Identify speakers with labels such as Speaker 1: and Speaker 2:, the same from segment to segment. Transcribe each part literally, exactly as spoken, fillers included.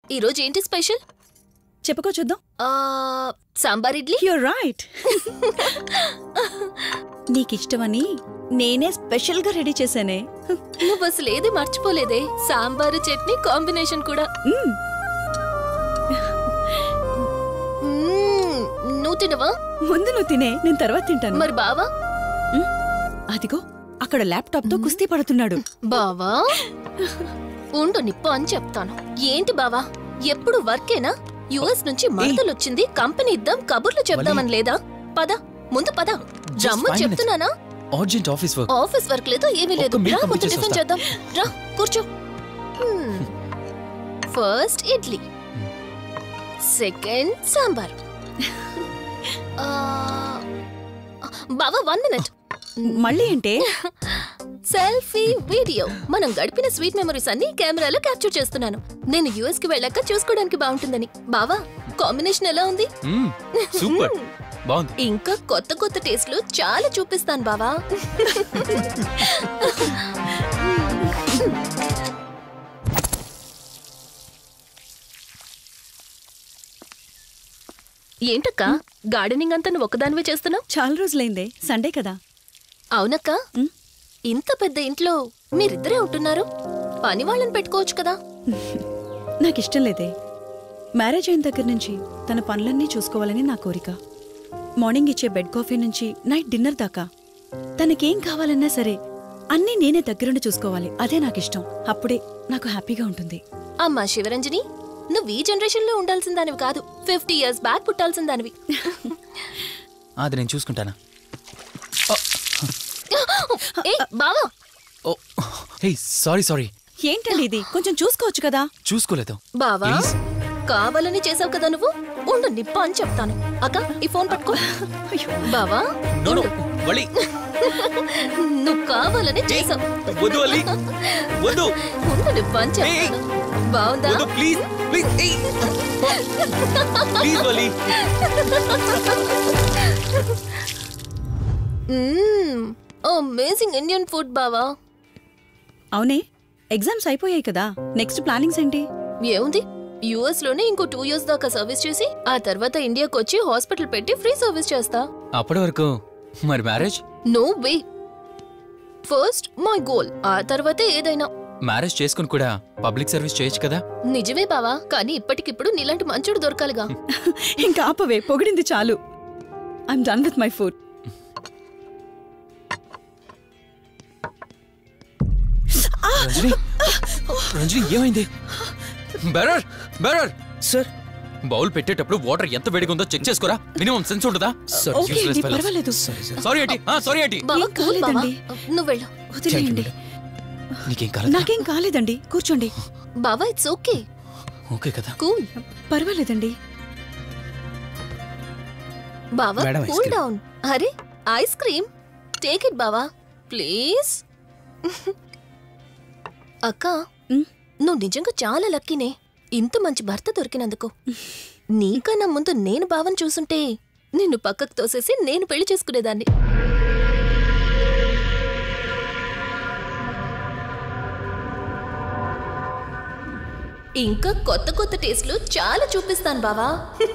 Speaker 1: ఈ రోజు ఏంటి స్పెషల్?
Speaker 2: చెప్పుకో చూద్దాం.
Speaker 1: సాంబార్ ఇడ్లీ.
Speaker 2: You're right. నీకిష్టమని నేనే స్పెషల్ గా రెడీ చేశానే.
Speaker 1: నువ్వు అసలు ఏది మర్చిపోలేదే. సాంబారు చట్నీ కాంబినేషన్ కూడా. నువ్వు తినవా?
Speaker 2: ముందు నువ్వు తినే, నేను తర్వాత తింటాను.
Speaker 1: మరి బావా?
Speaker 2: అదిగో అక్కడ ల్యాప్టాప్ తో కుస్తీ పడుతున్నాడు.
Speaker 1: బావా ఉండు నిప్పు అని చెప్తాను. ఏంటి బావా ఎప్పుడు వర్కేనా? యుఎస్ నుంచి మరదలొచ్చింది, కంపెనీ ఇద్దాం, కబుర్లు చెప్దామని లేదా? పద ముందు పద. రమ్ము చెప్తున్నానా?
Speaker 3: Urgent office work.
Speaker 1: Office work లేదు, ఏమీ లేదు. రా ముందు టిఫిన్ చేద్దాం. రా కూర్చో. First idli, second sambar. బావా వన్ మినిట్.
Speaker 2: మళ్ళీ అంటే
Speaker 1: సెల్ఫీ వీడియో. మనం గడిపిన స్వీట్ మెమరీస్ అన్ని కెమెరాలో క్యాప్చర్ చేస్తున్నాను. నేను యుఎస్ కి వెళ్ళాక చూసుకోవడానికి బాగుంటుందని. బావా కాంబినేషన్ ఎలా ఉంది?
Speaker 3: సూపర్ బాగుంది.
Speaker 1: ఇంకా కొత్త కొత్త టేస్ట్లు చాలా చూపిస్తాను బావా. ఏంటక్క గార్డెనింగ్ అంతా నువ్వు ఒక్కదానివే చేస్తున్నావు?
Speaker 2: చాలా రోజులైందే, సండే కదా.
Speaker 1: అవునక్క, ఇంత పెద్ద ఇంట్లో మీరిద్దరే ఉంటున్నారు, పని వాళ్ళని పెట్టుకోవచ్చు కదా.
Speaker 2: నాకిష్టం లేదే. మ్యారేజ్ అయిన దగ్గర నుంచి తన పనులన్నీ చూసుకోవాలని నా కోరిక. మార్నింగ్ ఇచ్చే బెడ్ కాఫీ నుంచి నైట్ డిన్నర్ దాకా తనకేం కావాలన్నా సరే అన్నీ నేనే దగ్గరుండి చూసుకోవాలి. అదే నాకిష్టం. అప్పుడే నాకు హ్యాపీగా ఉంటుంది.
Speaker 1: అమ్మా శివరంజని, నువ్వు ఈ జనరేషన్ లో ఉండాల్సిన దానివి కాదు, ఫిఫ్టీ ఇయర్స్ బ్యాక్ పుట్టాల్సిన దానివి.
Speaker 3: అది నేను చూసుకుంటానా?
Speaker 1: బావా
Speaker 3: సారీ సారీ.
Speaker 2: ఏంటండి ఇది? కొంచెం చూసుకోవచ్చు కదా.
Speaker 3: చూసుకోలేదు
Speaker 1: బావా, కావాలని చేసావు కదా నువ్వు. ఉండు నిప్ప అని చెప్తాను. అక్క ఈ ఫోన్ పట్టుకో. బావా నువ్వు కావాలని చేసావు. ఉండు నిప్ప అని చెప్తాను. బావుందా? అమేజింగ్ ఇండియన్ ఫుడ్ బావా.
Speaker 2: అవునే, ఎగ్జామ్స్ అయిపోయాయి కదా, నెక్స్ట్ ప్లానింగ్స్ ఏంటి?
Speaker 1: ఏముంది, యుఎస్ లోనే ఇంకో టూ ఇయర్స్ దాకా సర్వీస్ చేసి ఆ తర్వాత ఇండియాకి వచ్చి హాస్పిటల్ పెట్టి ఫ్రీ సర్వీస్ చేస్తా.
Speaker 3: అప్పటి వరకు మరి marriage?
Speaker 1: No way. First my goal, ఆ తర్వాతే ఏదైనా.
Speaker 3: మ్యారేజ్ చేసుకుని కూడా పబ్లిక్ సర్వీస్ చేయొచ్చు కదా.
Speaker 1: నిజమే బావా, కానీ ఇప్పటికిప్పుడు నీలాంటి మంచుడు దొరకాలిగా.
Speaker 2: ఇంకా ఆపవే, పొగిడింది చాలు. I'm done with my food.
Speaker 3: Ranjani, Ranjani ఏమైంది? బెరర్ బెరర్
Speaker 4: సార్,
Speaker 3: బౌల్ పెట్టేటప్పుడు వాటర్ ఎంత వేడిగా ఉందో చెక్ చేసుకోరా. మినిమం సెన్స్ ఉంటుందా?
Speaker 2: పర్వాలేదు.
Speaker 3: సారీ ఏంటి? సారీ ఏంటి?
Speaker 1: నువ్వు వెళ్ళు.
Speaker 2: వదిలేయండి.
Speaker 3: నీకేం కాలేదు?
Speaker 2: నాకేం కాలేదండి, కూర్చోండి.
Speaker 1: బావా ఇట్స్ ఓకే.
Speaker 3: ఓకే కదా?
Speaker 1: కూల్.
Speaker 2: పర్వాలేదండి.
Speaker 1: బావా కూల్ డౌన్. అరే ఐస్ క్రీమ్, టేక్ ఇట్ బావా ప్లీజ్. అక్క, నువ్వు నిజంగా చాలా లక్కీనే, ఇంత మంచి భర్త దొరికినందుకు. నీకన్నా ముందు నేను బావని చూసుంటే నిన్ను పక్కకు తోసేసి నేను పెళ్లి చేసుకునేదాన్ని. ఇంకా కొత్త కొత్త టేస్ట్లు చాలా చూపిస్తాను బావా.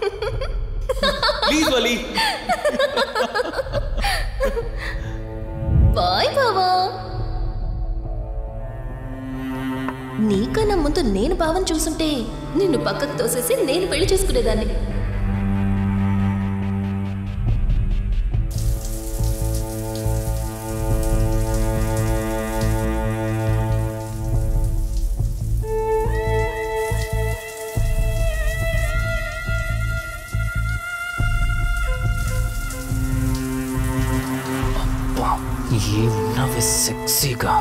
Speaker 1: బాయ్ బావా. నీకన్నా ముందు నేను బావని చూసుంటే నిన్ను పక్కకు తోసేసి నేను పెళ్లి చేసుకునేదాన్ని.
Speaker 3: ఏమున్నావే సెక్సీగా.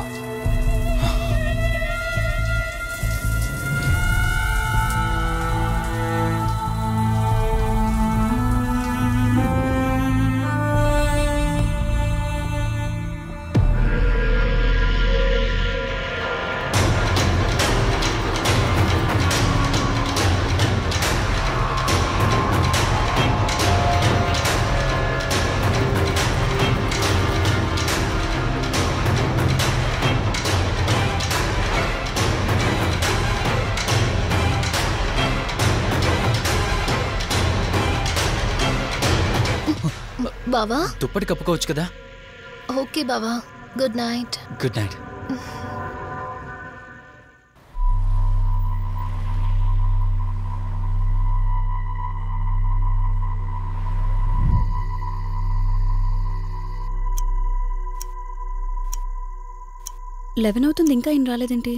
Speaker 1: బావా
Speaker 3: దుప్పటి కప్పుకోవచ్చు కదా.
Speaker 1: ఓకే బావా, good night.
Speaker 3: Good night.
Speaker 2: Eleven అవుతుంది, ఇంకా ఏం రాలేదేంటి?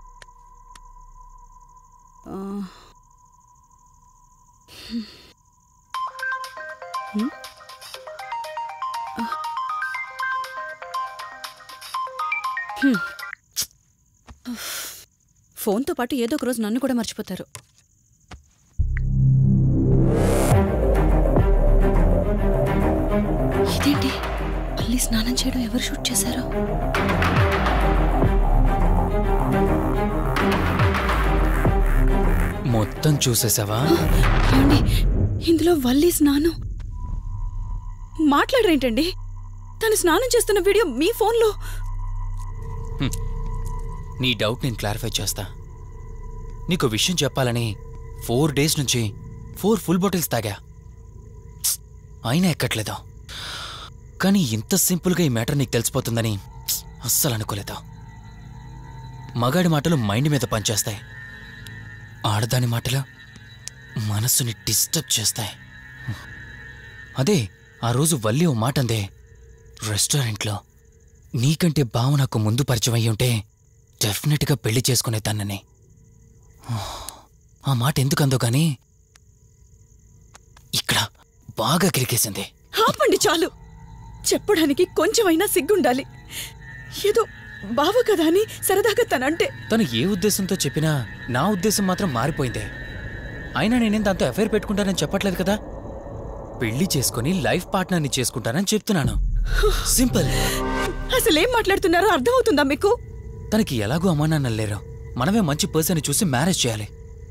Speaker 2: ఫోన్తో పాటు ఏదో ఒక రోజు నన్ను కూడా మర్చిపోతారు. ఇదేంటి, మళ్ళీ స్నానం చేయడం ఎవరు షూట్ చేశారో?
Speaker 3: మొత్తం చూసేసావా?
Speaker 2: ఏమండి, ఇందులో వల్లి స్నానం మాట్లాడరేంటండి? తను స్నానం చేస్తున్న వీడియో మీ ఫోన్లో.
Speaker 3: నీ డౌట్ నేను క్లారిఫై చేస్తా. నీకు విషయం చెప్పాలని ఫోర్ డేస్ నుంచి ఫోర్ ఫుల్ బాటిల్స్ తాగా, అయినా ఎక్కట్లేదు. కానీ ఇంత సింపుల్గా ఈ మ్యాటర్ నీకు తెలిసిపోతుందని అస్సలు అనుకోలేదు. మగాడి మాటలు మైండ్ మీద పనిచేస్తాయి, ఆడదాని మాటలు మనస్సుని డిస్టర్బ్ చేస్తాయి. అదే ఆ రోజు వల్లి ఓ మాట అందే రెస్టారెంట్లో, నీకంటే బావ నాకు ముందు పరిచయం అయ్యి ఉంటే డెఫినెట్గా పెళ్లి చేసుకునేదాన్నని. ఆ మాట ఎందుకందో కానీ ఇక్కడ బాగా కిరికేసింది.
Speaker 2: ఆపండి చాలు, చెప్పడానికి కొంచెమైనా సిగ్గుండాలి. ఏదో బావ కదా అని సరదాగా తనంటే.
Speaker 3: తను ఏ ఉద్దేశంతో చెప్పినా నా ఉద్దేశం మాత్రం మారిపోయిందే. అయినా నేనేం దాంతో అఫైర్ పెట్టుకుంటానని చెప్పట్లేదు కదా, పెళ్లి చేసుకుని లైఫ్ పార్ట్నర్ని చేసుకుంటానని చెప్తున్నాను. సింపుల్.
Speaker 2: అసలేం మాట్లాడుతున్నారో అర్థమవుతుందా మీకు?
Speaker 3: తనకి ఎలాగో అమ్మానాన్న లేరు, మనమే మంచి పర్సన్ని చూసి మ్యారేజ్ చేయాలి.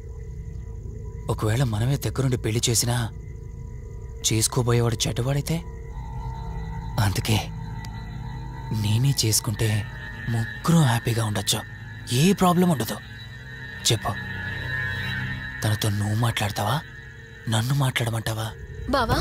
Speaker 3: ఒకవేళ మనమే దగ్గరుండి పెళ్లి చేసినా చేసుకోబోయేవాడు చెడ్డవాడైతే, అందుకే నేనే చేసుకుంటే ముగ్గురు హ్యాపీగా ఉండొచ్చు, ఏ ప్రాబ్లం ఉండదు. చెప్పు, తనతో నువ్వు మాట్లాడతావా, నన్ను మాట్లాడమంటావా?
Speaker 1: బావా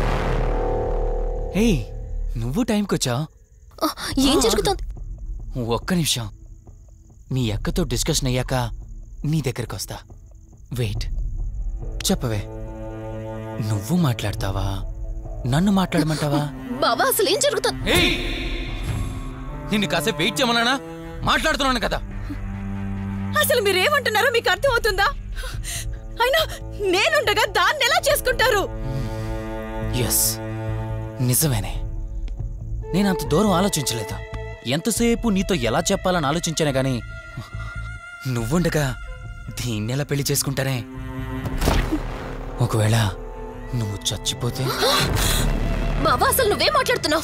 Speaker 3: హే, నువ్వు టైంకొచ్చావు.
Speaker 1: ఏం జరుగుతుంది?
Speaker 3: ఒక్క నిమిషం, మీ అక్కతో డిస్కషన్ అయ్యాక నీ దగ్గరికి వస్తా. వెయిట్, చెప్పవే, నువ్వు మాట్లాడతావా, నన్ను మాట్లాడమంటావా?
Speaker 1: బావా అసలు ఏం జరుగుతుంది?
Speaker 3: నిన్ను కాసేపు వెయిట్ చేయమన్నానా? మాట్లాడుతున్నాను కదా.
Speaker 2: అసలు మీరేమంటున్నారో మీకు అర్థమవుతుందా? అయినా నేనుండగా దాన్ని ఎలా చేసుకుంటారు?
Speaker 3: ఎస్, నిజమేనే. నేనంత దూరం ఆలోచించలేదు. ఎంతసేపు నీతో ఎలా చెప్పాలని ఆలోచించానే గాని, నువ్వుండగా దీన్నెలా పెళ్లి చేసుకుంటానే? ఒకవేళ నువ్వు చచ్చిపోతే?
Speaker 1: బావా అసలు నువ్వేం మాట్లాడుతున్నావు?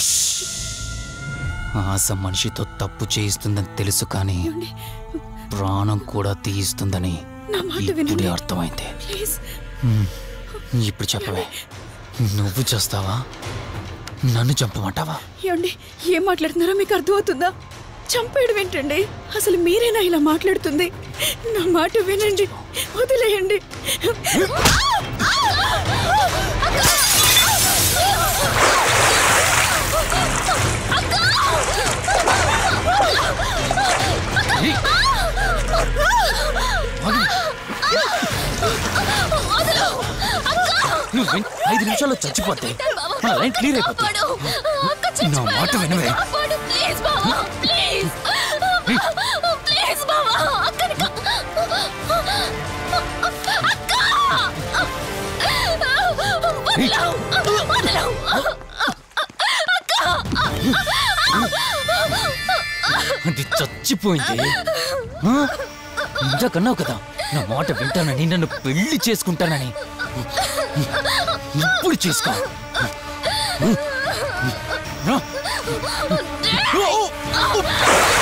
Speaker 3: ఆశ మనిషితో తప్పు చేయిస్తుందని తెలుసు, కానీ ప్రాణం కూడా తీయిస్తుందని ఇప్పుడే అర్థమైంది. ఇప్పుడు చెప్పవే, నువ్వు చేస్తావా, నన్ను చంపమంటావా?
Speaker 2: ఏమండి, ఏం మాట్లాడుతున్నారో మీకు అర్థమవుతుందా? చంపేయడం ఏంటండి? అసలు మీరేనా ఇలా మాట్లాడుతుంది? నా మాట వినండి, వదిలేయండి.
Speaker 3: నువ్వు ఐదు నిమిషాల్లో చచ్చిపోతే నా లైన్ క్లియర్ అయిపోతుంది. నా మాట వినవే. అది చచ్చిపోయింది. ఇందాకన్నావు కదా నా మాట వింటానని, నన్ను పెళ్లి చేసుకుంటానని. ఇప్పుడు చేసుకో. Oh!